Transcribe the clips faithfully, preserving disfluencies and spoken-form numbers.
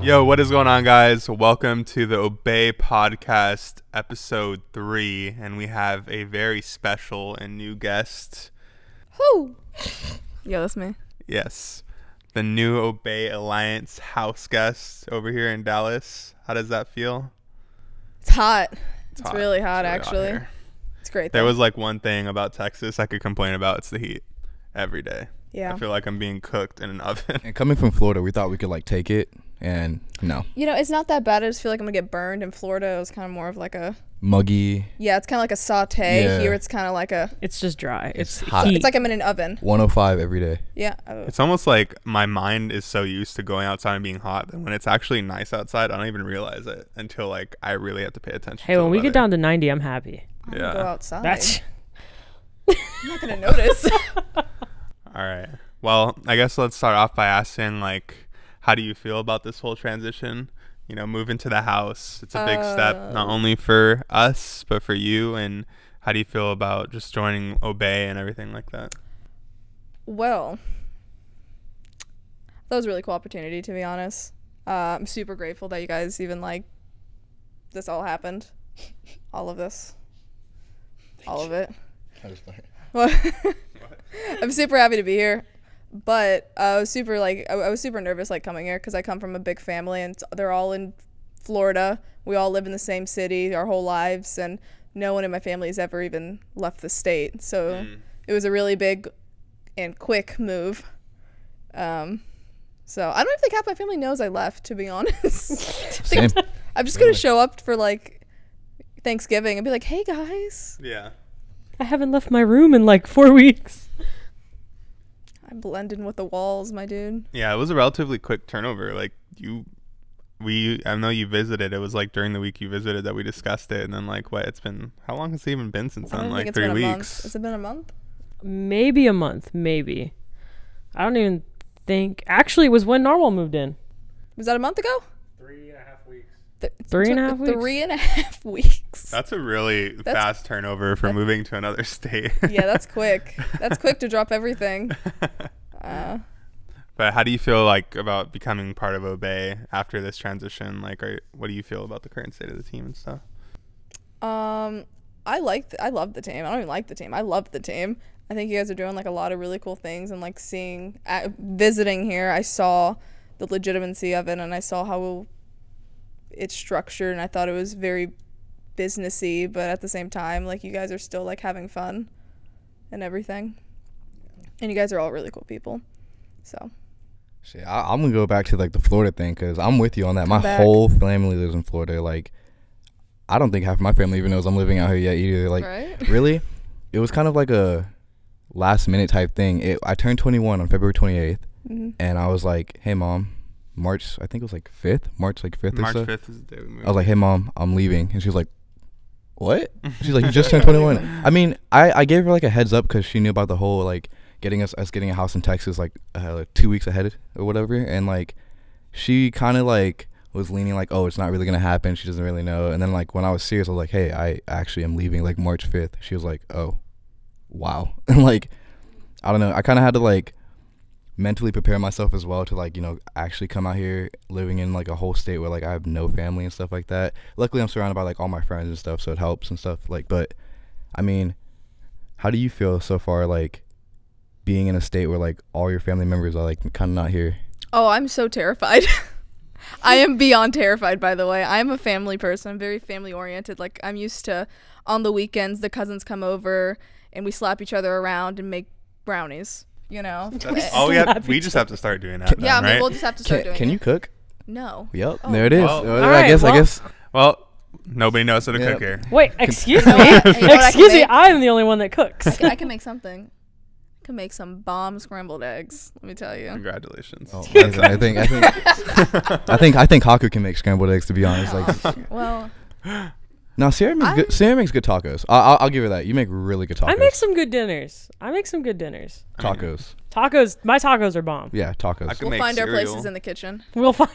Yo, what is going on, guys? Welcome to the Obey Podcast, episode three, and we have a very special and new guest. Whoo! Yo, that's me. Yes, the new Obey Alliance house guest over here in Dallas. How does that feel? It's hot. It's, It's, it's hot. really hot, It's really actually. hot here. It's great. There though. was like one thing about Texas I could complain about. It's the heat every day. Yeah. I feel like I'm being cooked in an oven. And coming from Florida, we thought we could like take it, and no. You know, it's not that bad. I just feel like I'm gonna get burned. In Florida, it was kind of more of like a Muggy, yeah. It's kind of like a saute. Yeah. Here, it's kind of like a. It's just dry. It's It's, hot. heat. It's like I'm in an oven. one oh five every day. Yeah. Oh. It's almost like my mind is so used to going outside and being hot that when it's actually nice outside, I don't even realize it until like I really have to pay attention. hey, to when the we weather. get down to ninety, I'm happy. I'm gonna go Yeah. outside. That's I'm not gonna notice. All right. Well, I guess let's start off by asking, like, how do you feel about this whole transition? You know, moving to the house. It's a big step, not Uh, only for us, but for you. And how do you feel about just joining Obey and everything like that? Well, that was a really cool opportunity, to be honest. Uh, I'm super grateful that you guys even like this all happened. All of this. All of it. Well, I'm super happy to be here, but I was super like I, I was super nervous like coming here because I come from a big family and they're all in Florida. We all live in the same city our whole lives, and no one in my family has ever even left the state. So Mm. it was a really big and quick move. Um, so I don't even think half my family knows I left, to be honest. I think Same. I'm just gonna show up for like Thanksgiving and be like, "Hey guys." Yeah. I haven't left my room in like four weeks. I blend in with the walls, my dude. Yeah, it was a relatively quick turnover. Like, you, we, I know you visited. It was like during the week you visited that we discussed it. And then, like, what? It's been, how long has it even been since I then? don't Like, think it's three been a month. weeks. Has it been a month? Maybe a month, maybe. I don't even think. Actually, it was when Narwhal moved in. Was that a month ago? Three and a half weeks. Th- Three and a took half weeks? Three and a half weeks. That's a really That's- fast turnover for that- moving to another state. Yeah, that's quick. That's quick to drop everything. Uh, But how do you feel like about becoming part of Obey after this transition? Like, are, what do you feel about the current state of the team and stuff? um, I like. th- I love the team. I don't even like the team. I love the team. I think you guys are doing like a lot of really cool things, and like seeing, uh, visiting here, I saw the legitimacy of it, and I saw how it's structured, and I thought it was very businessy, but at the same time, like you guys are still like having fun and everything, and you guys are all really cool people. So Shit, I, I'm gonna go back to like the Florida thing because I'm with you on that. My back. whole family lives in Florida. Like, I don't think half of my family even knows I'm living out here yet either. Like, right? really, it was kind of like a last minute type thing. It, I turned twenty-one on February twenty-eighth, Mm-hmm. and I was like, "Hey, mom, March. I think it was like fifth, March like fifth or March so." fifth is the day we moved. I was like, "Hey, mom, I'm leaving," and she was like, "What?" She's like, "You just turned twenty-one." I mean, I, I gave her like a heads up because she knew about the whole like getting us us getting a house in Texas like, uh, like two weeks ahead or whatever, and like she kind of like was leaning like, "Oh, it's not really gonna happen." She doesn't really know. And then like when I was serious, I was like, "Hey, I actually am leaving like March fifth." She was like, "Oh, wow." And like, I don't know. I kind of had to like mentally prepare myself as well to like, you know, actually come out here living in like a whole state where like I have no family and stuff like that. Luckily I'm surrounded by like all my friends and stuff, so it helps and stuff like. But I mean, how do you feel so far like being in a state where like all your family members are like kind of not here? Oh, I'm so terrified. I am beyond terrified, by the way. I'm a family person. I'm very family oriented. Like, I'm used to on the weekends the cousins come over and we slap each other around and make brownies, you know? That's all we have. Slap We each just have to start doing that. Yeah, I then, mean, right? we'll just have to start Can, doing can it. you cook? No. Yep, Oh. there it is. Well, Uh, all I right, guess I well- guess Well, nobody knows how to Yeah. cook here. Wait, excuse me. You know what I can Excuse me. make? I'm the only one that cooks. I can, I can make something. I can make some bomb scrambled eggs, let me tell you. Congratulations. oh, listen, I think I think I think I think Haku can make scrambled eggs, to be honest. Like, Well, no, Sierra makes I'm- good. Sierra makes good tacos. I, I'll, I'll give her that. You make really good tacos. I make some good dinners. I make some good dinners. tacos. Tacos. My tacos are bomb. Yeah, tacos. I can we'll make find our cereal. places in the kitchen. We'll find.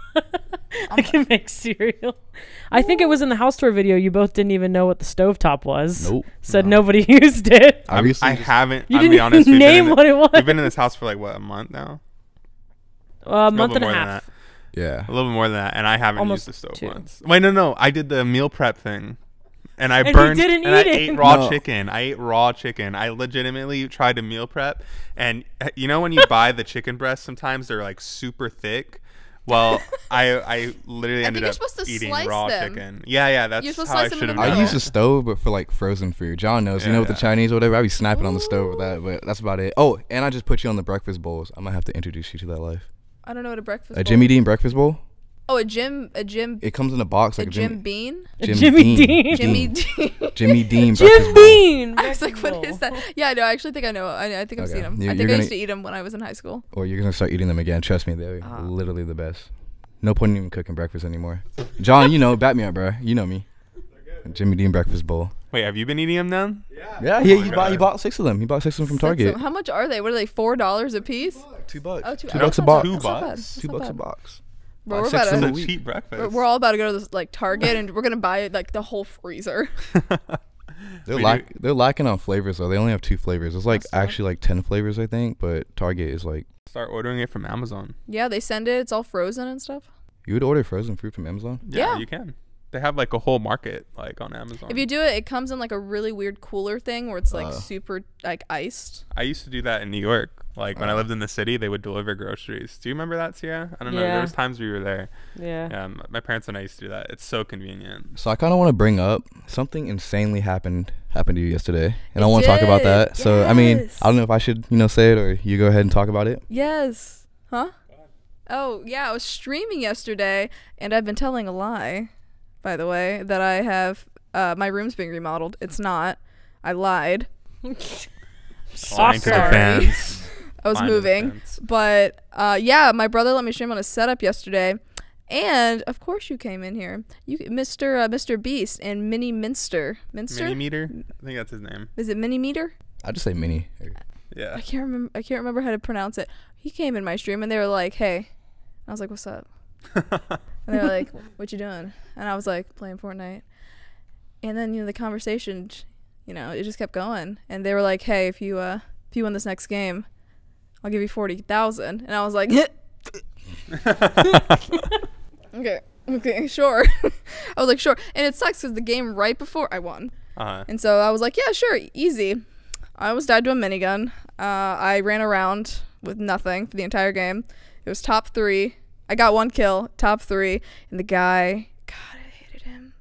I can make cereal. I think it was in the house tour video. You both didn't even know what the stovetop was. Nope. Said No. nobody used it. I'm- Obviously, I just- haven't. You I'll didn't be honest. even we've been name in the- what it was. We've been in this house for like what, a month now? Uh, a month little and a more than half. Yeah. A little bit more than that, and I haven't Almost used the stove two. once. Wait, no, no, I did the meal prep thing, and I And he burned didn't and I eat it. ate raw No. chicken. I ate raw chicken. I legitimately tried to meal prep, and uh, you know when you buy the chicken breasts, sometimes they're like super thick. Well, I I literally I ended think you're up supposed to eating slice raw them. chicken. Yeah, yeah, that's You're supposed to how I slice them should have into I known. use the stove, but for like frozen food. John knows, you Yeah, know, with yeah. the Chinese or whatever, I be snapping on the stove with that, but that's about it. Oh, and I just put you on the breakfast bowls. I might have to introduce you to that life. I don't know what a breakfast. A bowl Jimmy is. Dean breakfast bowl. Oh, a Jim, a Jim, It comes in a box a like a Jim Jimmy, Bean. Jimmy Jimmy Dean. Dean. Jimmy Dean. Dean. Jimmy Dean Jim breakfast bowl. Bean. I was like, what is that? Yeah, no, I actually think I know. I, I think I've Okay. seen them. You- I you're think I gonna- used to eat them when I was in high school. Or you're gonna start eating them again. Trust me, they're Ah. literally the best. No point in even cooking breakfast anymore. John, you know, back me up, bro. You know me. Jimmy Dean breakfast bowl. Wait, have you been eating them then? Yeah, he, my he bought he God. bought six of them. He bought six of them from Six of Target. them. How much are they? What are they? Four dollars a piece? Two bucks. Oh, two, two oh, bucks a that's box. Two That's not bad. bucks? That's Two not bucks a bad. box. Bro, Buy we're six about in to- a It's a week. cheap breakfast. We're, we're all about to go to this like Target and we're gonna buy like the whole freezer. They're We lack do- they're lacking on flavors though. They only have two flavors. It's like That's fair. actually like ten flavors I think, but Target is like Start ordering it from Amazon. Yeah, they send it. It's all frozen and stuff. you would order frozen fruit from Amazon. Yeah, Yeah. you can. They have like a whole market like on Amazon. If you do it, it comes in like a really weird cooler thing where it's like Uh. super like iced. I used to do that in New York. Like when I Uh. lived in the city, they would deliver groceries. Do you remember that, Sierra? I don't know. Yeah. There was times we were there. Yeah. Yeah, m- my parents and I used to do that. It's so convenient. So I kind of want to bring up something insanely happened happened to you yesterday, and It I want to talk about did. that. So I mean, Yes. I don't know if I should you know say it or you go ahead and talk about it. Yes. Huh? Oh yeah, I was streaming yesterday, and I've been telling a lie, by the way, that I have uh, my room's being remodeled. It's not. I lied. Lying to the Sorry. fans. I was Lying to the moving. fans. But uh, yeah, my brother let me stream on his setup yesterday, and of course you came in here, you Mister Uh, Mister Beast and Mini Minster. Minster? Mini meter? I think that's his name. Is it Mini Meter? I just say mini. Yeah. I can't remember. I can't remember how to pronounce it. He came in my stream and they were like, "Hey," I was like, "What's up?" And they were like, "What you doing?" And I was like, "Playing Fortnite." And then you know the conversation, you know, it just kept going. And they were like, "Hey, if you uh if you win this next game, I'll give you forty thousand." And I was like, "Okay, okay, sure." I was like, "Sure." And it sucks because the game right before I won. uh, And so I was like, yeah, sure, easy. I almost died to a minigun. Uh, I ran around with nothing for the entire game. It was top three. I got one kill, top three. And the guy, God, I hated him.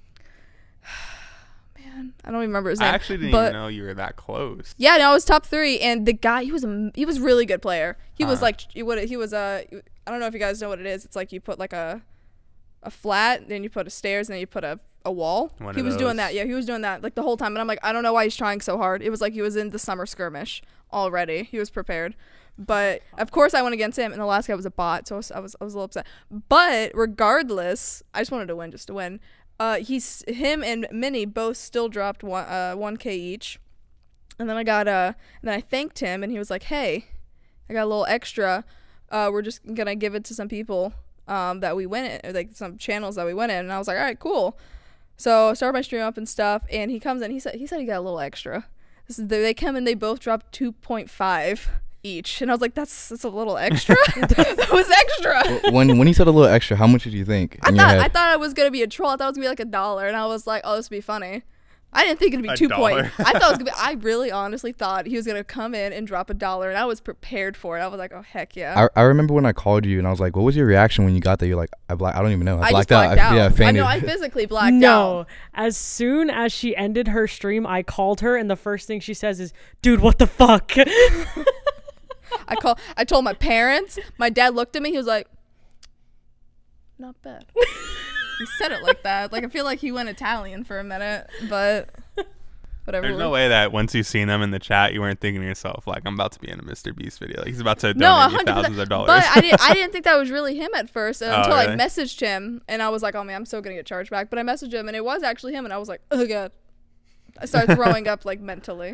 Man, I don't even remember his I name. actually didn't but even know you were that close. yeah, no, I was top three. And the guy, he was a, he was a really good player. He was Uh-huh. like, he, would, he was a, I don't know if you guys know what it is. It's like you put like a, a flat, then you put a stairs, and then you put a a wall. One He of was doing those. that. Yeah, he was doing that like the whole time. And I'm like, I don't know why he's trying so hard. It was like he was in the summer skirmish already. He was prepared. But of course I went against him, and the last guy was a bot, so I was I was, I was a little upset. But regardless, I just wanted to win just to win. Uh, he's him and Minnie both still dropped one uh one K each. And then I got uh and then I thanked him, and he was like, "Hey, I got a little extra. Uh, we're just gonna give it to some people um that we win it, or like some channels that we went in." And I was like, "All right, cool." So I started my stream up and stuff, and he comes in. He said he said he got a little extra. This is, they come in. They both dropped two point five each, and I was like, "That's that's a little extra." That was extra. when when he said a little extra, how much did you think? I in your thought head? I thought it was gonna be a troll. I thought it was gonna be like a dollar, and I was like, "Oh, this would be funny." I didn't think it'd be A two point. dollar? I thought it was gonna be. I really, honestly thought he was gonna come in and drop a dollar, and I was prepared for it. I was like, "Oh heck yeah!" I, I remember when I called you and I was like, "What was your reaction when you got there?" You're like, "I black. I don't even know. I, I just blacked blacked out. out. I, yeah, I fainted." know. I physically blacked No. out. As soon as she ended her stream, I called her, and the first thing she says is, "Dude, what the fuck?" I call. I told my parents. My dad looked at me. He was like, "Not bad." He said it like that. Like I feel like he went Italian for a minute, but whatever. There's no way that once you've seen them in the chat, you weren't thinking to yourself, like, I'm about to be in a Mister Beast video. Like, he's about to No, donate a me hundred thousands percent. of dollars. But I didn't. I didn't think that was really him at first Oh, until I really? messaged him, and I was like, "Oh man, I'm still gonna get charged back." But I messaged him, and it was actually him, and I was like, "Oh god." I started throwing up like mentally.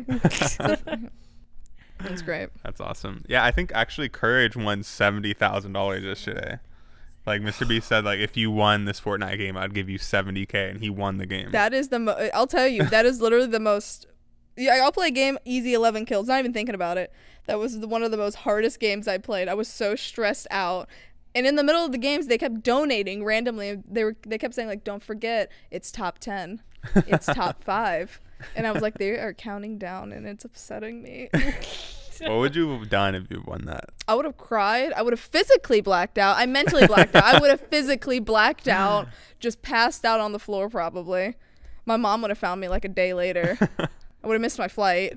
It's great. That's awesome. Yeah, I think actually Courage won seventy thousand dollars yesterday. Like Mister Beast said, like if you won this Fortnite game, I'd give you seventy K, and he won the game. That is the. Mo- I'll tell you, that is literally the most. Yeah, I'll play a game easy eleven kills. Not even thinking about it. That was the, one of the most hardest games I played. I was so stressed out, And in the middle of the games, they kept donating randomly. They were they kept saying like, "Don't forget, it's top ten, it's top five." And I was like, they are counting down, and it's upsetting me. What would you have done if you won that? I would have cried. I would have physically blacked out. I mentally blacked out. I would have physically blacked out, just passed out on the floor probably. My mom would have found me like a day later. I would have missed my flight.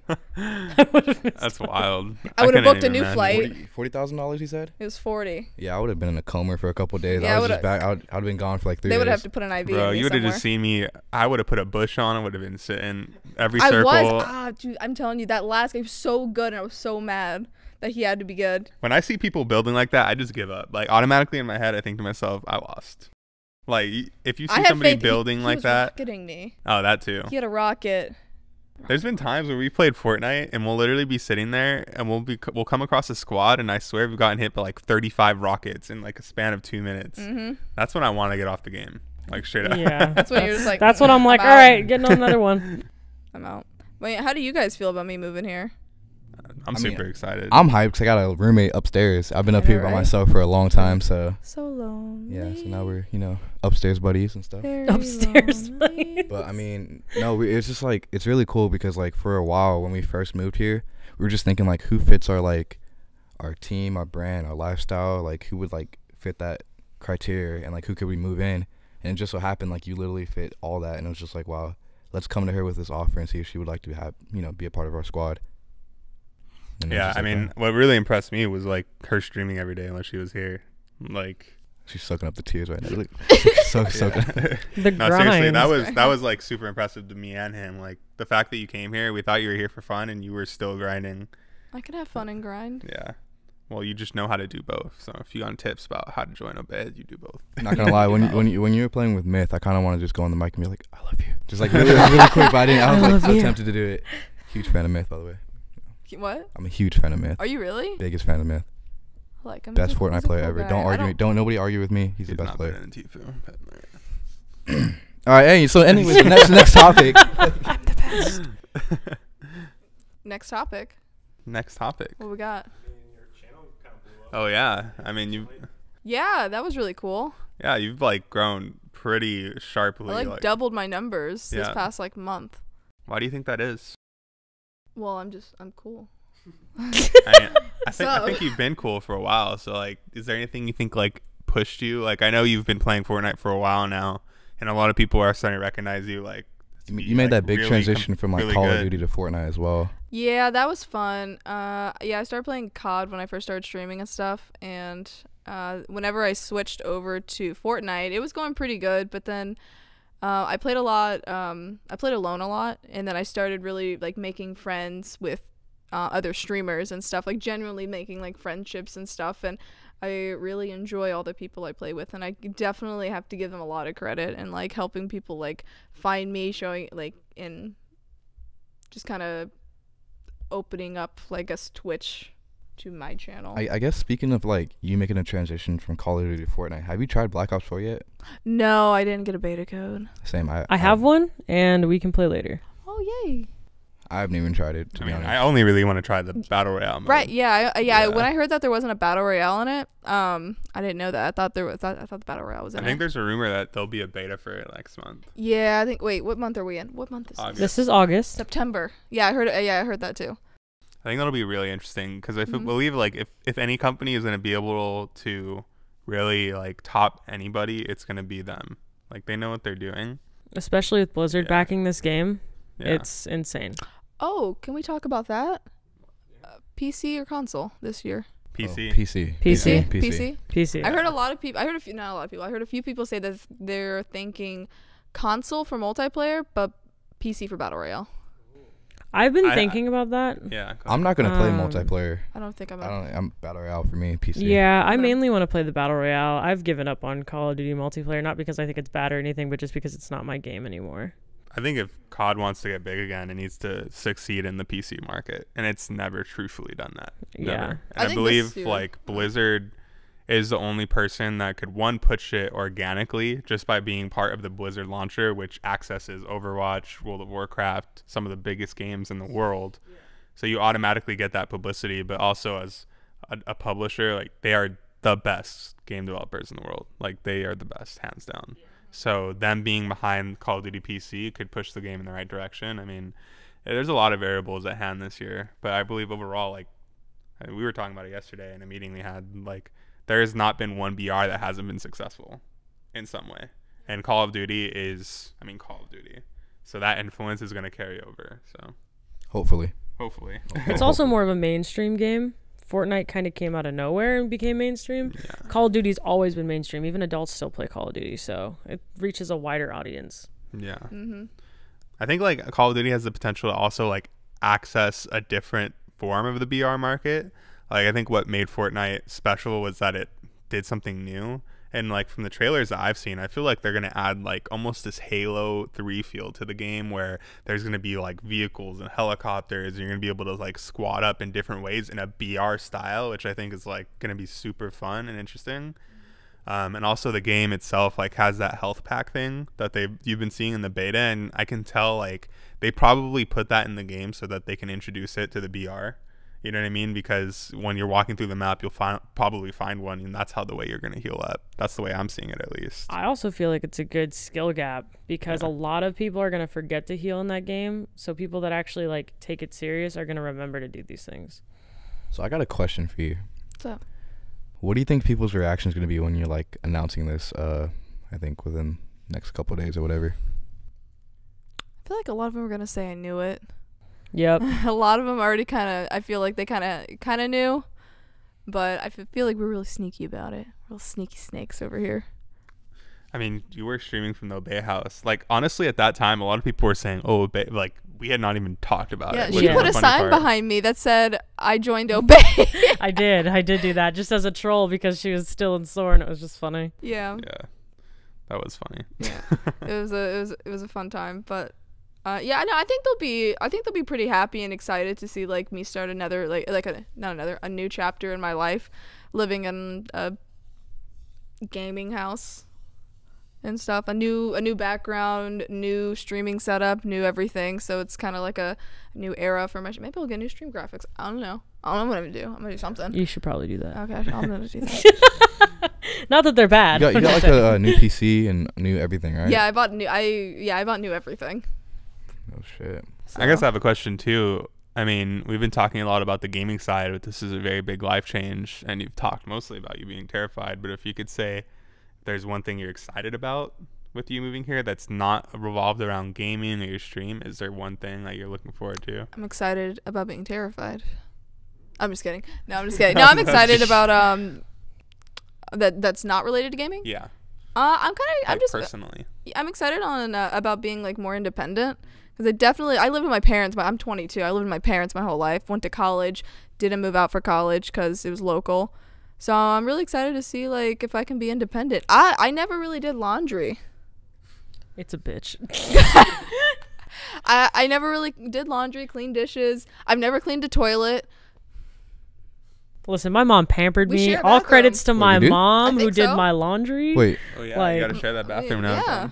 That's wild. I would have couldn't booked a even new imagine. flight. forty thousand dollars, he said? It was forty. Yeah, I would have been in a coma for a couple of days. Yeah, I I was would've- just back. I would, I would have been gone for like three They would days. have to put an I V Bro, in me you would have somewhere. just seen me. I would have put a bush on. I would have been sitting every I circle. was. Ah, dude, I'm telling you, that last game was so good, and I was so mad that he had to be good. When I see people building like that, I just give up. Like automatically in my head, I think to myself, I lost. Like if you I see had somebody faith. He- building he like was that, rocketing me. oh, that too. He had a rocket. There's been times where we played Fortnite and we'll literally be sitting there and we'll be we'll come across a squad and I swear we've gotten hit by like thirty-five rockets in like a span of two minutes. Mm-hmm. That's when I want to get off the game, like straight up. Yeah. That's when you're just like. That's what I'm like. I'm All out. right, getting on another one. I'm out. Wait, how do you guys feel about me moving here? I'm I mean, super excited. I'm hyped because I got a roommate upstairs. I've been up I know, here by right? myself for a long time, so So lonely. yeah. So now we're you know upstairs buddies and stuff. Very Upstairs, lonely. But I mean, no, we, it's just like it's really cool because like for a while when we first moved here, we were just thinking like who fits our like our team, our brand, our lifestyle, like who would like fit that criteria and like who could we move in, and it just so happened like you literally fit all that, and it was just like wow, let's come to her with this offer and see if she would like to have you know be a part of our squad. And it was yeah, just I like, mean, wow. what really impressed me was like her streaming every day unless she was here. Like, She's sucking up the tears right now. Look, she's so soaking. yeah. The No, seriously, grind. that was that was like super impressive to me and him. Like the fact that you came here, we thought you were here for fun, and you were still grinding. I could have fun and grind. Yeah. Well, you just know how to do both. So if you want tips about how to join a bed, you do both. Not gonna lie, when you, when you when you were playing with Myth, I kind of want to just go on the mic and be like, "I love you," just like really, really quick. But I didn't. I was I like love so you. tempted to do it. Huge fan of Myth, by the way. What? I'm a huge fan of Myth. Are you really? Biggest fan of Myth. Like, I'm Best he's a- he's Fortnite a player cool ever. guy. Don't I argue. Don't, don't nobody argue with me. He's, He's the best not player. better than Tifu. but, like- All right. Hey. So, anyways, the next next topic. I'm the best. Next topic. Next topic. What we got? Oh yeah. I mean, you. Yeah, that was really cool. Yeah, you've like grown pretty sharply. I like, like, doubled my numbers this Yeah. past like month. why do you think that is? Well, I'm just I'm cool. I, mean, I think I So- think you've been cool for a while. So like, is there anything you think like pushed you? Like, I know you've been playing Fortnite for a while now, and a lot of people are starting to recognize you. Like, You, be, you made like, that big really transition com- from like really Call good. of Duty to Fortnite as well. Yeah, that was fun. Uh, yeah, I started playing C O D when I first started streaming and stuff, and uh, whenever I switched over to Fortnite, it was going pretty good. But then uh, I played a lot. Um, I played alone a lot, and then I started really like making friends with uh, other streamers and stuff. Like genuinely making like friendships and stuff, and I really enjoy all the people I play with, and I definitely have to give them a lot of credit and like helping people like find me, showing like in just kind of opening up like a Twitch to my channel. I, I guess speaking of like you making a transition from Call of Duty to Fortnite, have you tried Black Ops four yet? no, I didn't get a beta code. Same. I I have one, and we can play later. Oh yay! I haven't even tried it. To I be mean, honest. I only really want to try the battle royale mode. Right? Yeah, I, yeah. Yeah. When I heard that there wasn't a battle royale in it, um, I didn't know that. I thought there was. I thought the battle royale was in I think it. there's a rumor that there'll be a beta for it next month. Yeah, I think. Wait, what month are we in? What month is August. this? This is August. September. Yeah, I heard. Uh, yeah, I heard that too. I think that'll be really interesting because I f- Mhm. believe like if, if any company is going to be able to really like top anybody, it's going to be them. Like they know what they're doing. Especially with Blizzard Yeah. backing this game. Yeah. It's insane. Oh, can we talk about that? Uh, P C or console this year? P C. Oh, P C. P C. P C. P C. I heard a lot of people. I heard a few, not a lot of people. I heard a few people say that they're thinking console for multiplayer, but P C for battle royale. I've been I- thinking about that. Yeah. go I'm not gonna play Um, multiplayer. I don't think I'm. I A, don't. I'm battle royale for me. P C. Yeah, I Okay. mainly want to play the battle royale. I've given up on Call of Duty multiplayer, not because I think it's bad or anything, but just because it's not my game anymore. I think if C O D wants to get big again, it needs to succeed in the P C market, and it's never truthfully done that. Never. Yeah. And I I, think believe this year- like Blizzard is the only person that could one push it organically just by being part of the Blizzard launcher, which accesses Overwatch, World of Warcraft, some of the biggest games in the world. So you automatically get that publicity, but also as a, a publisher, like they are the best game developers in the world. Like, they are the best, hands down. So them being behind Call of Duty P C could push the game in the right direction. I mean, there's a lot of variables at hand this year, but I believe overall, like, we were talking about it yesterday in a meeting we had, like, there has not been one B R that hasn't been successful in some way. And Call of Duty is, I mean, Call of Duty. So that influence is going to carry over. So Hopefully. hopefully. It's also more of a mainstream game. Fortnite kind of came out of nowhere and became mainstream. Yeah. Call of Duty's always been mainstream. Even adults still play Call of Duty, so it reaches a wider audience. Yeah. Mm-hmm. I think like Call of Duty has the potential to also like access a different form of the B R market. Like, I think what made Fortnite special was that it did something new. And like from the trailers that I've seen, I feel like they're going to add like almost this Halo three feel to the game, where there's going to be like vehicles and helicopters, and you're going to be able to like squad up in different ways in a B R style, which I think is like going to be super fun and interesting. Um, and also the game itself like has that health pack thing that they you've been seeing in the beta, and I can tell like they probably put that in the game so that they can introduce it to the B R. You know what I mean? Because when you're walking through the map, you'll find probably find one, and that's how the way you're going to heal up. That's the way I'm seeing it, at least. I also feel like it's a good skill gap because Yeah. a lot of people are going to forget to heal in that game. So people that actually like take it serious are going to remember to do these things. So I got a question for you. What's up? What do you think people's reaction is going to be when you're like announcing this? Uh, I think within next couple of days or whatever. I feel like a lot of them are gonna say I knew it. Yep. A lot of them already kind of. I feel like they kind of kind of knew, but I f- feel like we're really sneaky about it. Real sneaky snakes over here. I mean, you were streaming from the Obey House. Like, honestly, at that time, a lot of people were saying, oh, Obey, like, we had not even talked about Yeah, it. she which Yeah. was put a the funny sign part. behind me that said I joined Obey. I did. I did do that just as a troll because she was still in sore and it was just funny. Yeah, Yeah, that was funny. yeah. it was a it was it was a fun time, but uh, yeah, no, I think they'll be I think they'll be pretty happy and excited to see like me start another like like a not another a new chapter in my life, living in a gaming house and stuff, a new a new background, new streaming setup, new everything. So it's kind of like a new era for my. Maybe I'll get new stream graphics. I don't know. I don't know what I'm gonna do. I'm gonna do something. You should probably do that. Okay, I'm gonna do that. Not that they're You bad. got, you got like a, a new P C and new everything, right? Yeah, I bought new. I yeah, I bought new everything. Oh shit. I guess So- I have a question, too. I mean, we've been talking a lot about the gaming side, but this is a very big life change, and you've talked mostly about you being terrified. But if you could say if there's one thing you're excited about with you moving here that's not revolved around gaming or your stream, is there one thing that you're looking forward to? I'm excited about being terrified. I'm just kidding. No, I'm just kidding. No, I'm excited about um that that's not related to gaming. Yeah, Uh, I'm kind of I'm like just personally. I'm excited on uh, about being like more independent because I definitely I live with my parents. But I'm twenty-two. I lived with my parents my whole life. Went to college. Didn't move out for college because it was local. So I'm really excited to see like if I can be independent. I I never really did laundry. It's a bitch. I I never really did laundry, cleaned dishes. I've never cleaned a toilet. Listen, my mom pampered We me. share a All bathroom. credits to Wait, my you do? mom I who think did so. my laundry. Wait. Oh yeah, Like- you gotta share that bathroom now. Yeah.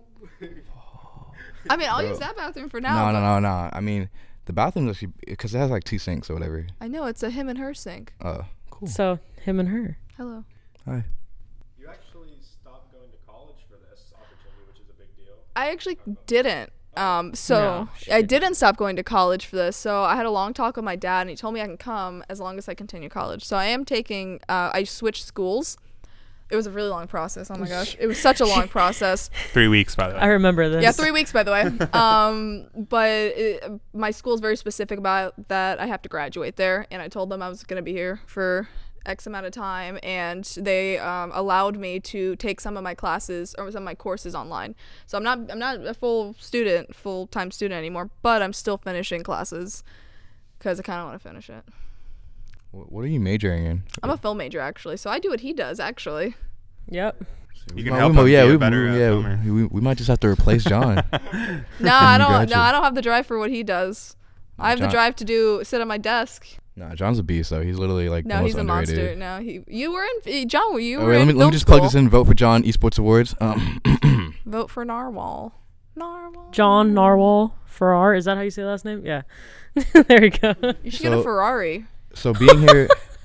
I mean, I'll Bro. use that bathroom for now. No, no, but- no, no. I mean, the bathroom actually because it has like two sinks or whatever. I know it's a him and her sink. Uh, cool. So him and her. Hello. Hi. You actually stopped going to college for this opportunity, which is a big deal. I actually didn't. Um, so No, I shit. didn't stop going to college for this. So I had a long talk with my dad, and he told me I can come as long as I continue college. So I am taking. Uh, I switched schools. It was a really long process. Oh my gosh, it was such a long process. Three weeks, by the way. I remember this. Yeah, three weeks by the way. Um, but it, my school is very specific about that. I have to graduate there, and I told them I was going to be here for X amount of time, and they um, allowed me to take some of my classes or some of my courses online. So I'm not I'm not a full student, full time student anymore, but I'm still finishing classes because I kind of want to finish it. Wh- What are you majoring in? I'm a film major actually, so I do what he does actually. Yep. You We can might- help we might- him yeah, be a we, better, uh, we- yeah, filmer. we, we might just have to replace John. No, I don't. Gotcha. No, I don't have the drive for what he does. I have the John- drive to do sit at my desk. Nah, John's a beast though. He's literally like No, the most he's a underrated. monster. No, he. You were in. John, were you? Oh, were wait, let in me let film me just plug school. this in. Vote for John Esports Awards. Um, Vote for Narwhal. Narwhal. John Narwhal Farrar. Is that how you say the last name? Yeah. There you go. You should get a So- Ferrari. so being here,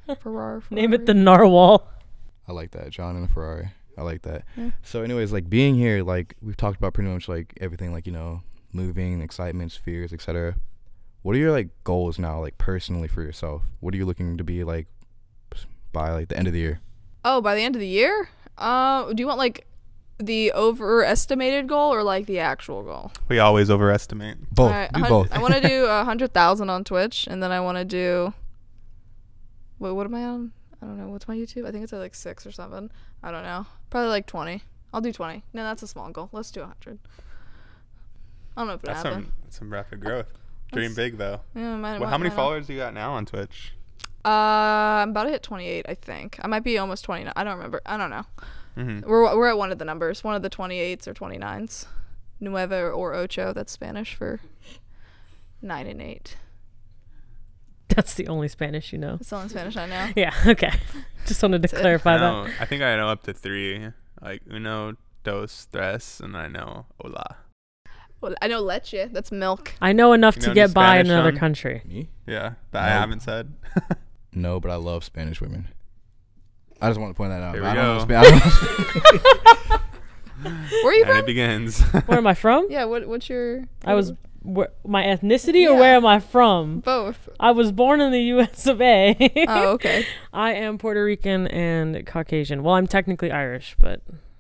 Ferrari, Name it the Narwhal. I like that, John and a Ferrari. I like that. Yeah. So, anyways, like being here, like we've talked about pretty much like everything, like you know, moving, excitements, fears, et cetera. What are your like goals now, like personally for yourself? What are you looking to be like by like the end of the year? Oh, by the end of the year? Uh, do you want like the overestimated goal or like the actual goal? We always overestimate. Both. Alright, Do a hun- both. I want to do a hundred thousand on Twitch, and then I want to do. Wait, what am I on? I don't know. What's my YouTube? I think it's at like six or something. I don't know. Probably like twenty. I'll do twenty. No, that's a small goal. Let's do a hundred. I don't know if it That's happened. some, that's some rapid growth. Dream That's- big though. Yeah, might, Well, might- how many might not. followers do you got now on Twitch? Uh, I'm about to hit twenty-eight. I think I might be almost twenty-nine. I don't remember. I don't know. Mm-hmm. We're we're at one of the numbers. One of the twenty-eights or twenty-nines. Nueve or ocho. That's Spanish for nine and eight. That's the only Spanish you know. That's the only Spanish I know. Yeah, okay. Just wanted to That's it. clarify I, that. know, I think I know up to three. Like uno, dos, tres, and I know hola. Well, I know leche. That's milk. I know enough You to know get any by in Spanish, another Sean? country. Me? Yeah, that I No. haven't said. No, but I love Spanish women. I just want to point that out. Here we I don't know go. Spa- I don't know. Where are you and from? it begins. Where am I from? Yeah. What what's your? I was wh- my ethnicity or Yeah. where am I from? both. I was born in the U S of A. Oh, okay. I am Puerto Rican and Caucasian. Well, I'm technically Irish, but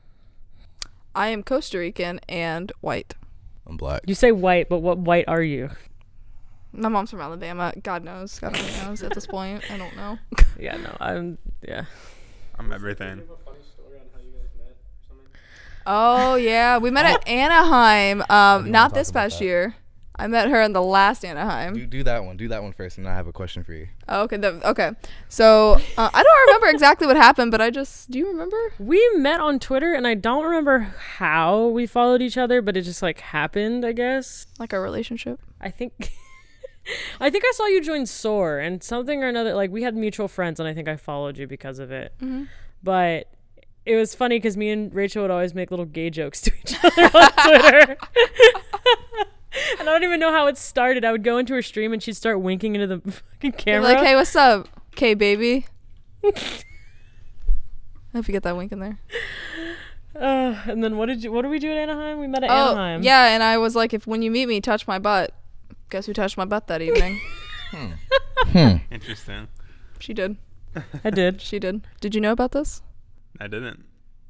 I am Costa Rican and white. I'm black. you say white, but what white are you? My mom's from Alabama. God knows. God only knows at this point. I don't know. Yeah, no, I'm yeah. I'm everything. Do you have a funny story on how you guys met or something? Oh yeah, we met at Anaheim. didn't Um, wanna not talk this about past that. year. I met her in the last Anaheim. Do, do that one. Do that one first, and I have a question for you. Oh, okay. The, okay. So uh, I don't remember exactly what happened, but I just. Do you remember? We met on Twitter and I don't remember how we followed each other, but it just like happened, I guess. Like our relationship. I think I think I saw you join Soar and something or another, like we had mutual friends and I think I followed you because of it. Mm-hmm. But it was funny because me and Rachel would always make little gay jokes to each other on Twitter. And I don't even know how it started. I would go into her stream and she'd start winking into the fucking camera. Like, hey, what's up? Okay, baby. I hope you get that wink in there. Uh, and then what did you? What did we do at Anaheim? We met at Oh, Anaheim. yeah, and I was like, if when you meet me, touch my butt. Guess who touched my butt that evening? Hmm. Interesting. She did. I did. She did. Did you know about this? I didn't.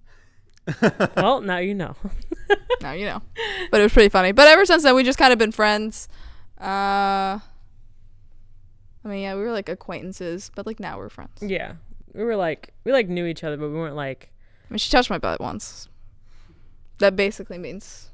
Well, now you know. No, you know. But it was pretty funny. But ever since then, we just kind of been friends. Uh, I mean, yeah, we were like acquaintances, but like now we're friends. Yeah, we were like we like knew each other, but we weren't like. I mean, she touched my butt once. That basically means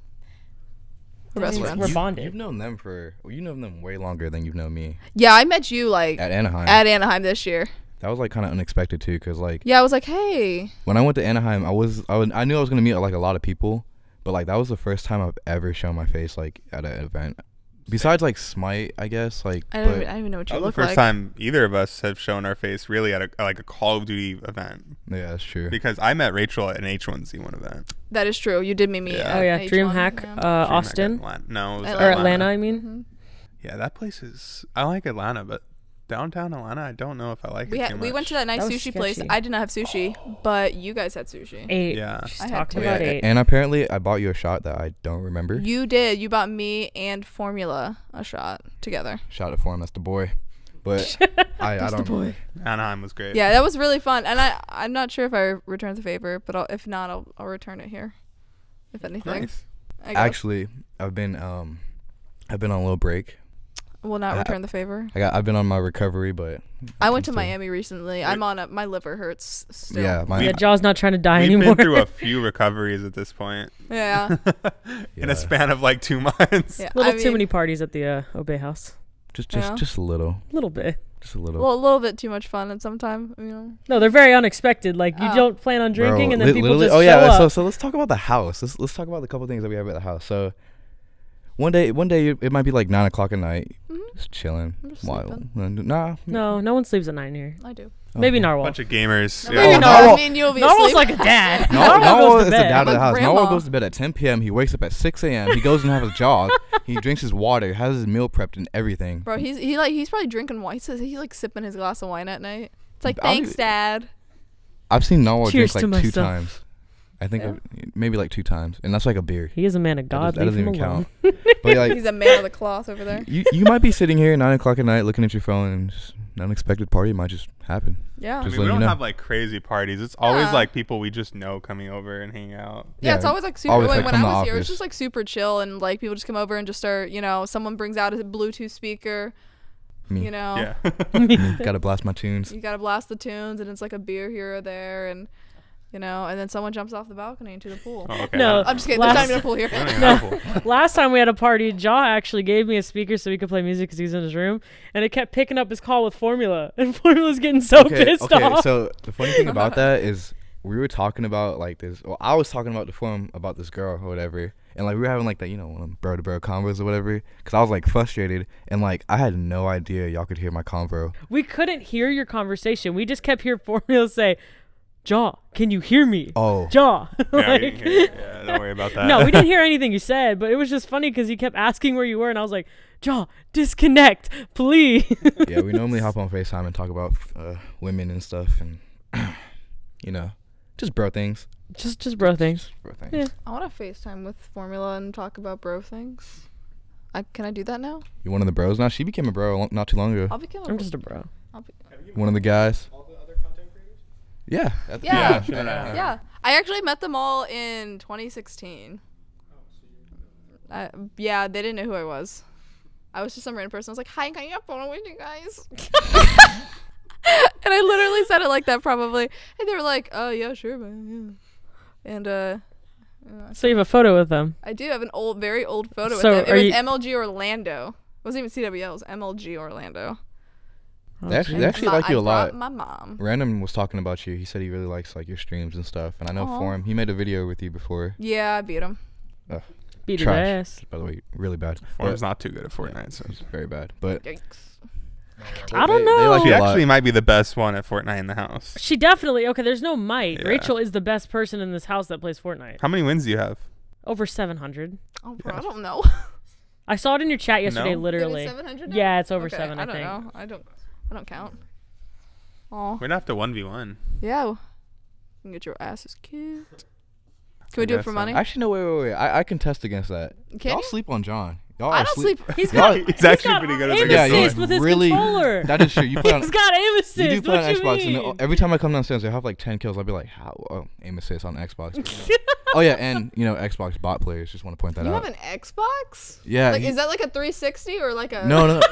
we're That best means friends. we're You- bonded. You've known them for. Well, you've known them way longer than you've known me. Yeah, I met you like At Anaheim. at Anaheim this year. that was like kind of unexpected too, cause like Yeah, I was like, hey. when I went to Anaheim, I was I, was, I knew I was gonna meet like a lot of people, but like that was the first time I've ever shown my face like at an event. Besides like Smite, I guess like. I don't, but even, I don't even know what you That was the look first like. time either of us have shown our face really at a like a Call of Duty event. yeah, that's true. Because I met Rachel at an H one Z one event. That is true. You did meet me. Yeah. At Oh yeah, H one, DreamHack, yeah. uh, DreamHack Austin Atlanta. No, it was Atlanta. or Atlanta. Atlanta. I mean, Mhm. Yeah, that place is. I like Atlanta, but downtown Atlanta, I don't know if I like We it had too we much. went to that nice That was sushi place. sketchy. I did not have sushi, but you guys had sushi. eight. Yeah. She's I had talking two. yeah, about eight. and apparently I bought you a shot that I don't remember. You did. You bought me and Formula a shot together. Shot it for him. That's the boy. But I, I don't. remember. Anaheim was great. Yeah, that was really fun. And I I'm not sure if I returned the favor, but I'll, if not, I'll I'll return it here. If anything. Nice. I guess. Actually, I've been um, I've been on a little break. will not I- return the favor. I got I've been on my recovery, but I went to still- Miami recently. I'm on a my liver hurts still. Yeah, my Yeah, Jaw's not trying to die We've anymore. been through a few recoveries at this point. Yeah. In Yeah. a span of like two months. Yeah. little I too mean, many parties at the uh, Obey House. just just Yeah. just a little, A little bit. just a little. Well, a little bit too much fun, and sometimes you know. No, they're very unexpected. Like you Oh. don't plan on drinking, Bro, and then li- people literally- just oh show yeah, up. so so let's talk about the house. Let's let's talk about the couple things that we have at the house. So one day one day it might be like nine o'clock at night, Mhm. just chilling. I'm just Wild. sleeping. Nah. no, no one sleeps at nine here. I do. Oh, Maybe okay. Narwhal. Bunch of gamers. No, Yeah. maybe Oh, not. Narwhal- I mean, you'll be Narwhal's asleep. like a dad. No, Narwhal Narwhal goes is to the bed. dad of the I'm a house. Narwhal grandma. goes to bed at ten p.m. He wakes up at six a.m. He goes and has a jog. He drinks his water, has his meal prepped and everything. Bro, he's he like he's probably drinking wine. He says he's like sipping his glass of wine at night. It's like, I don't thanks, even- Dad. I've seen Narwhal Cheers drink to like two myself. times. I think Yeah. I've- maybe like two times, and that's like a beer. He is a man of That, God. does, that Leave doesn't him even alone. count. But like, He's a man of the cloth over there. you you might be sitting here nine o'clock at night looking at your phone, and just an unexpected party might just happen. Yeah. I Just mean, we letting you don't know. have like crazy parties. It's always Yeah. like people we just know coming over and hanging out. Yeah, Yeah, it's always like super. always, when like, when from I the was here, it was office. just like super chill, and like people just come over and just start. You know, someone brings out a Bluetooth speaker. Me. You know, Yeah. Gotta blast my tunes. you gotta blast the tunes, and it's like a beer here or there, and you know, and then someone jumps off the balcony into the pool. Oh, okay. No. I'm just kidding. There's not Last- even a pool here. We don't even have a pool. Last time we had a party, Jaw actually gave me a speaker so we could play music because he was in his room, and it kept picking up his call with Formula, and Formula's getting so okay, pissed okay. off. So the funny thing about that is we were talking about like this. Well, I was talking about the forum about this girl or whatever, and like we were having like that, you know, one of them bro to bro convos or whatever. Cause I was like frustrated, and like I had no idea y'all could hear my convo. We couldn't hear your conversation. We just kept hearing Formula say, Jaw, can you hear me? Oh, Jaw. Yeah, we Like- didn't hear it. Yeah, don't worry about that. no, we didn't hear anything you said, but it was just funny because he kept asking where you were, and I was like, Jaw, disconnect, please. yeah. We normally hop on FaceTime and talk about uh, women and stuff, and you know, just bro things. just, just bro things. Bro things. Yeah. I want to FaceTime with Formula and talk about bro things. I, can I do that now? You one of the bros now? She became a bro lo- not too long ago. I'll become. I'm just a bro. I'll be, Have you One of the guys. all the other content creators? Yeah. that's- Yeah. Yeah, yeah. yeah, I actually met them all in twenty sixteen. Oh, so you're Uh, yeah, they didn't know who I was. I was just some random person. I was like, "Hi, can I get a photo with you guys?" And I literally said it like that, probably. And they were like, "Oh yeah, sure, man." Yeah. And uh, uh, So you have a photo with them. I do have an old, very old photo So with them. are It was you- M L G Orlando. It wasn't even C W L. It was M L G Orlando. They actually, geez. they actually My- like you I a lot. brought My mom. Random was talking about you. He said he really likes like your streams and stuff. And I know Aw. for him, he made a video with you before. Yeah, I beat him. Beat his Trash. ass. By the way, really bad. Form's But- not too good at Fortnite. So. It's very bad. But Yikes. I don't they- know. They like She you a actually lot. might be the best one at Fortnite in the house. She definitely okay. There's no might. Yeah. Rachel is the best person in this house that plays Fortnite. How many wins do you have? Over seven hundred. Oh, bro, I don't know. I saw it in your chat yesterday. No? Literally. seven hundred now? Yeah, it's over Okay, seven. I, I don't think. know. I don't. I don't count. Oh, We're gonna have to one v one. yeah. You can get your asses kicked. Can we do it guess for so. money? Actually, no, wait, wait, wait. I, I contest against that. Can Y'all you? sleep on John. Y'all I are don't sleep. sleep. He's Y'all- got. He's actually got pretty good at aim the Yeah, game. assist he's with his really. controller. That is true. You play on. He's got aim assist. You do play what on you Xbox, mean? and uh, every time I come downstairs, I have like ten kills. I'll be like, how? Oh, aim assist on Xbox. Oh yeah, and you know Xbox bot players. Just want to point that You out. have an Xbox? Yeah. Like, he- is that like a three sixty or like a? no, no.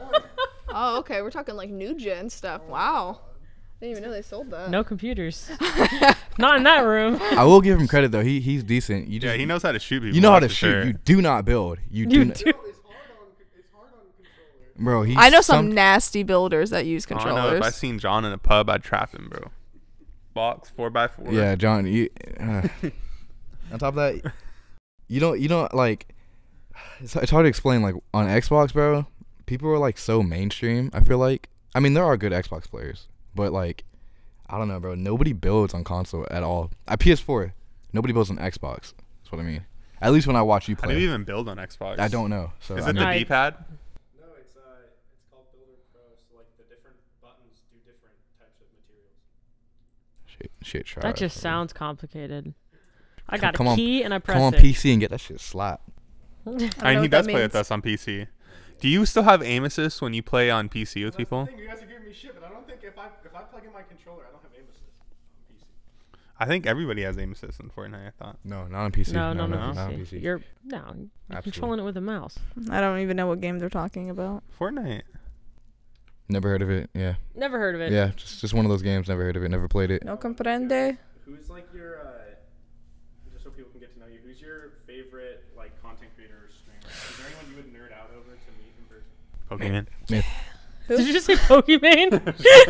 Oh, okay. We're talking like new gen stuff. Wow. Didn't even know they sold that. No computers. Not in that room. I will give him credit though. He he's decent. You just Yeah, he knows how to shoot people. you know how to that's for shoot. sure. You do not build. You do. You not, do. It's hard on. It's hard on controller. Bro, he. I know some nasty builders that use I don't know. controllers. If I seen John in a pub, I'd trap him, bro. Box four by four. Yeah, John. You, uh, on top of that, you don't. You don't like. It's, it's hard to explain. Like on Xbox, bro, people are like so mainstream. I feel like. I mean, there are good Xbox players, but like, I don't know, bro. Nobody builds on console at all. At P S four, nobody builds on Xbox. That's what I mean. At least when I watch you How do you play. even build on Xbox? I don't know. So Is I it mean, the I- D-pad? No, it's uh, it's called Builder Pro. So like the different buttons do different types of materials. shit, shit, try. That just sounds complicated. I Come- got come a on- key and I press Come on it. P C and get that shit slapped. I don't I know mean, he what that does play with means. us on P C. Do you still have aim assist when you play on P C with That's people? the thing. You guys are giving me shit, but I don't think if I if I plug in my controller, I don't have aim assist on P C. I think everybody has aim assist in Fortnite. I thought. No, not on P C. No, no, no, no, not on P P C. C. You're no, you're Absolutely. controlling it with a mouse. I don't even know what game they're talking about. Fortnite. Never heard of it. Yeah. Never heard of it. Yeah, just just one of those games. Never heard of it. Never played it. No comprende. Who's like your uh, just so people can get to know you? Who's your favorite like content creator or streamer? Is there anyone you would nerd out over to meet in person? Pokemon. Myth. Did you just say Pokemon?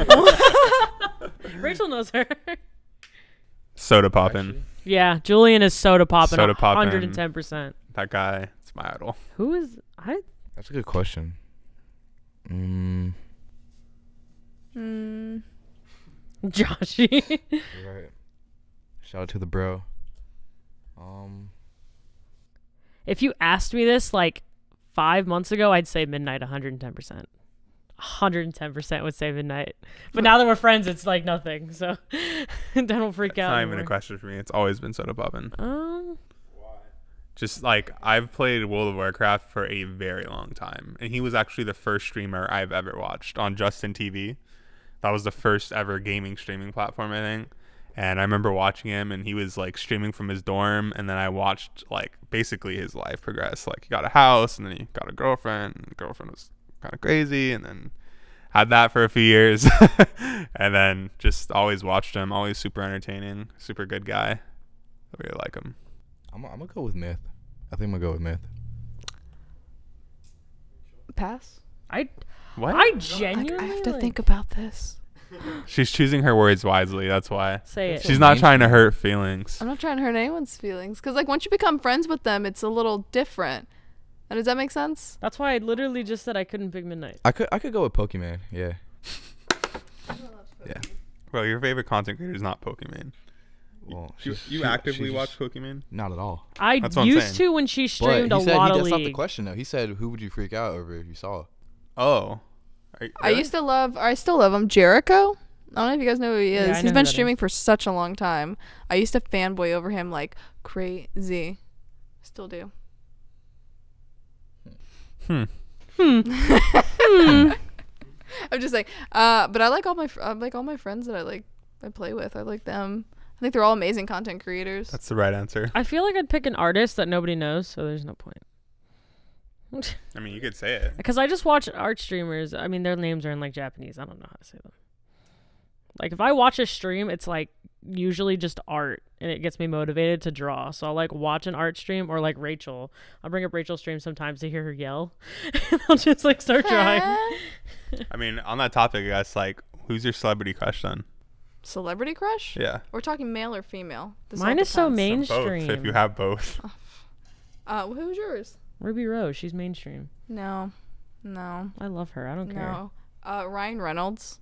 Rachel knows her. Soda poppin'. Yeah, Julian is soda popping. Soda poppin'. one hundred ten percent. That guy. It's my idol. Who is I? That's a good question. Mm, Hmm. Joshy. you're right. Shout out to the bro. Um, If you asked me this like five months ago, I'd say Midnight one hundred ten percent. one hundred ten percent would say Midnight. But now that we're friends, it's like nothing. So don't freak It's out. not anymore. even a question for me. It's always been Soda Poppin. Um, Just like I've played World of Warcraft for a very long time, and he was actually the first streamer I've ever watched on Justin T V. That was the first ever gaming streaming platform, I think. And I remember watching him, and he was like streaming from his dorm, and then I watched like basically his life progress. Like he got a house, and then he got a girlfriend. And the girlfriend was kind of crazy, and then had that for a few years, and then just always watched him. Always super entertaining, super good guy. I really like him. I'm, I'm gonna go with Myth. I think I'm gonna go with Myth. Pass. I What? I genuinely I have to like- think about this. She's choosing her words wisely. That's why. Say it. She's not trying to hurt feelings. I'm not trying to hurt anyone's feelings, because like once you become friends with them, it's a little different. And does that make sense? That's why I literally just said I couldn't pick Midnight. I could I could go with Pokemon. Yeah. Yeah. Well, your favorite content creator is not Pokemon. Well, You, she's- you she- actively she's watch Pokemon? Not at all. I That's what I'm used saying. to when she But streamed he a said lot he, of that's not the League. question though. He said, "Who would you freak out over if you saw?" Oh. Are you- I really? used to love, or I still love him, Jericho. I don't know if you guys know who he Yeah, is. I know He's who been that streaming is. for such a long time. I used to fanboy over him like crazy. Still do. Hmm. Hmm. I'm just like, uh, but I like all my, fr- I like all my friends that I like, I play with. I like them. I think they're all amazing content creators. That's the right answer. I feel like I'd pick an artist that nobody knows, so there's no point. I mean, you could say it. Because I just watch art streamers. I mean, their names are in like Japanese. I don't know how to say them. Like if I watch a stream, it's like usually just art, and it gets me motivated to draw. So I'll like watch an art stream, or like Rachel. I'll bring up Rachel's stream sometimes to hear her yell. And I'll just like start drawing. I mean, on that topic, I guess, like, who's your celebrity crush then? Celebrity crush? Yeah. We're talking male or female? This Mine all is so depends. So both, mainstream. if you have both. Uh, who's yours? Ruby Rose, she's mainstream. No. No. I love her. I don't care. No. Uh, Ryan Reynolds.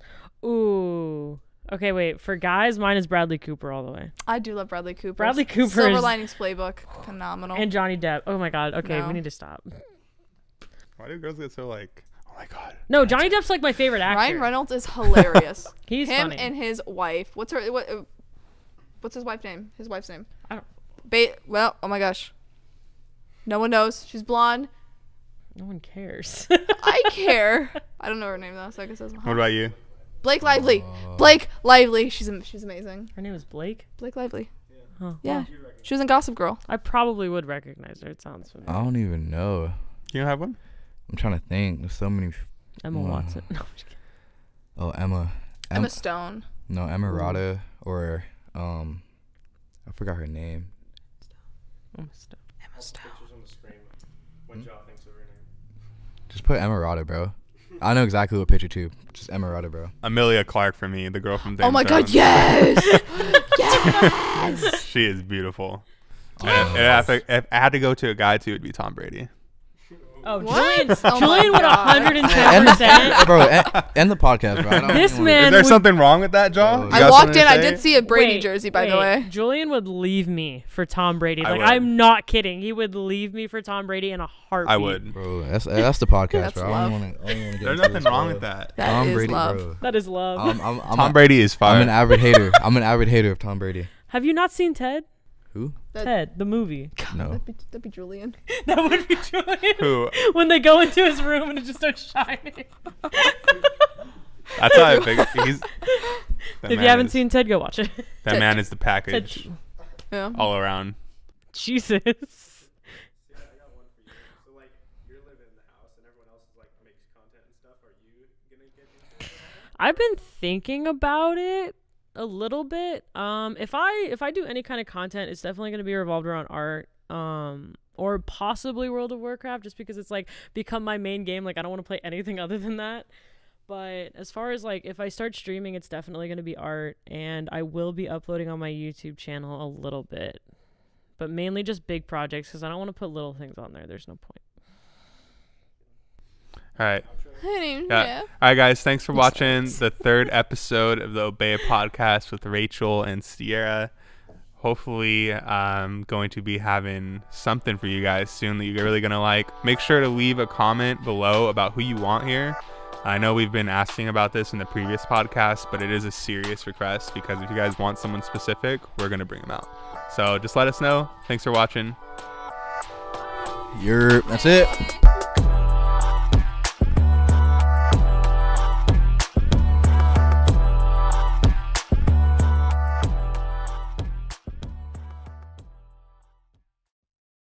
Ooh. Okay, wait. For guys, mine is Bradley Cooper all the way. I do love Bradley Cooper. Bradley Cooper Silver is- Linings Playbook. Phenomenal. And Johnny Depp. Oh my god. Okay, No. we need to stop. Why do girls get so, like, oh my God. No, Johnny Depp's like my favorite actor. Ryan Reynolds is hilarious. He's Him funny. and his wife. What's her? What? Uh, what's his wife's name? His wife's name. I don't. Ba- well, oh my gosh. No one knows. She's blonde. No one cares. I care. I don't know her name though, so I guess that's What about you? Blake Lively. Blake Lively. She's am- she's amazing. Her name is Blake. Blake Lively. Oh, Yeah. She was in Gossip Girl. I probably would recognize her. It sounds familiar. I don't even know. You don't have one? I'm trying to think. There's so many. f- Emma Wow. Watson. No, I'm just kidding. Oh, Emma. Em- Emma Stone. No, Emma Rada or um, I forgot her name. Emma Stone. Emma Stone. Pictures on the screen. What Hmm? Jaw thinks of her name. Just put Emma Rada, bro. I know exactly what picture too. Just Emma Rada, bro. Amelia Clark for me, the girl from Game Oh my of God! Thrones. Yes. yes. She is beautiful. Oh. And if, if, if I had to go to a guy too, it'd be Tom Brady. Oh, What? Julian. Oh my Julian would God. one hundred End, ten percent. bro, end, end the podcast, bro. I don't This even wanna- man- Is And there would- something wrong with that, Jaw? Oh. You I I got walked something in. to I say? did see a Brady Wait, jersey, by the wait. way. Julian would leave me for Tom Brady. I Like would. I'm not kidding. He would leave me for Tom Brady in a heartbeat. I would. Bro, that's that's the podcast, That's bro. I love. don't want to. There's nothing wrong with that. That Tom is Brady, love. bro. That is love. I'm, I'm, I'm Tom a, Brady is fire. I'm an avid hater. I'm an avid hater of Tom Brady. Have you not seen Ted? Who? That- Ted, the movie. No. That'd be, that'd be Julian. That would be Julian. Who? When they go into his room and it just starts shining. That's how I figured. He's. that If you man haven't is- seen Ted, go watch it. that man is the package Ted, Yeah. all around. Jesus. Yeah, I got one for you. So like, you're living in the house, and everyone else is like makes content and stuff. Are you gonna get into it? I've been thinking about it a little bit. Um, if I if I do any kind of content, it's definitely gonna be revolved around art. Um, or possibly World of Warcraft, just because it's like become my main game. Like I don't want to play anything other than that. But as far as like if I start streaming, it's definitely gonna be art, and I will be uploading on my YouTube channel a little bit, but mainly just big projects because I don't want to put little things on there. There's no point. All right. Yeah. Yeah. All right, guys. Thanks for watching the third episode of the Obey podcast with Rachel and Sierra. Hopefully, I'm going to be having something for you guys soon that you're really going to like. Make sure to leave a comment below about who you want here. I know we've been asking about this in the previous podcast, but it is a serious request because if you guys want someone specific, we're going to bring them out. So just let us know. Thanks for watching. You're, that's it.